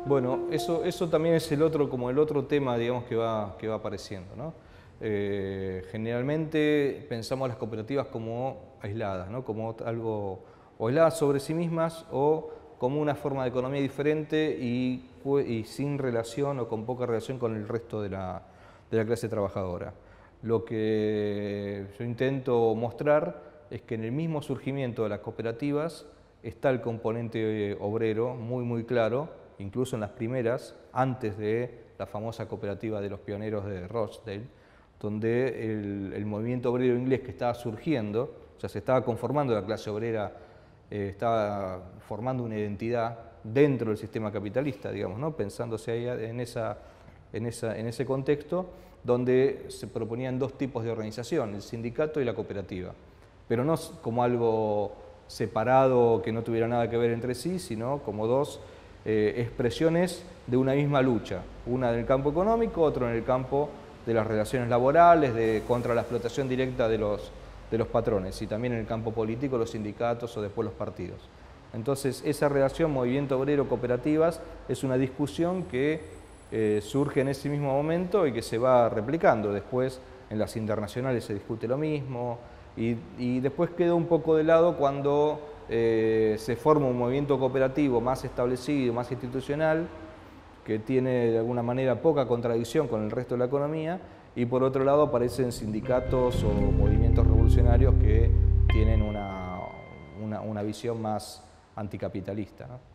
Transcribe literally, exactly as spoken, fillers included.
Bueno, eso, eso también es el otro, como el otro tema, digamos, que va, que va apareciendo, ¿no? Eh, generalmente pensamos las cooperativas como aisladas, ¿no? Como algo o aisladas sobre sí mismas o como una forma de economía diferente y, y sin relación o con poca relación con el resto de la, de la clase trabajadora. Lo que yo intento mostrar es que en el mismo surgimiento de las cooperativas está el componente obrero muy muy claro, incluso en las primeras, antes de la famosa cooperativa de los pioneros de Rochdale, donde el, el movimiento obrero inglés que estaba surgiendo, o sea, se estaba conformando la clase obrera, eh, estaba formando una identidad dentro del sistema capitalista, digamos, ¿no? Pensándose ahí en, esa, en, esa, en ese contexto, donde se proponían dos tipos de organización, el sindicato y la cooperativa, pero no como algo separado que no tuviera nada que ver entre sí, sino como dos eh, expresiones de una misma lucha, una en el campo económico, otro en el campo de las relaciones laborales, de, contra la explotación directa de los, de los patrones, y también en el campo político, los sindicatos o después los partidos. Entonces, esa relación movimiento obrero-cooperativas es una discusión que eh, surge en ese mismo momento y que se va replicando. Después, en las internacionales se discute lo mismo, y, y después queda un poco de lado cuando eh, se forma un movimiento cooperativo más establecido, más institucional, que tiene de alguna manera poca contradicción con el resto de la economía, y por otro lado aparecen sindicatos o movimientos revolucionarios que tienen una, una, una visión más anticapitalista, ¿no?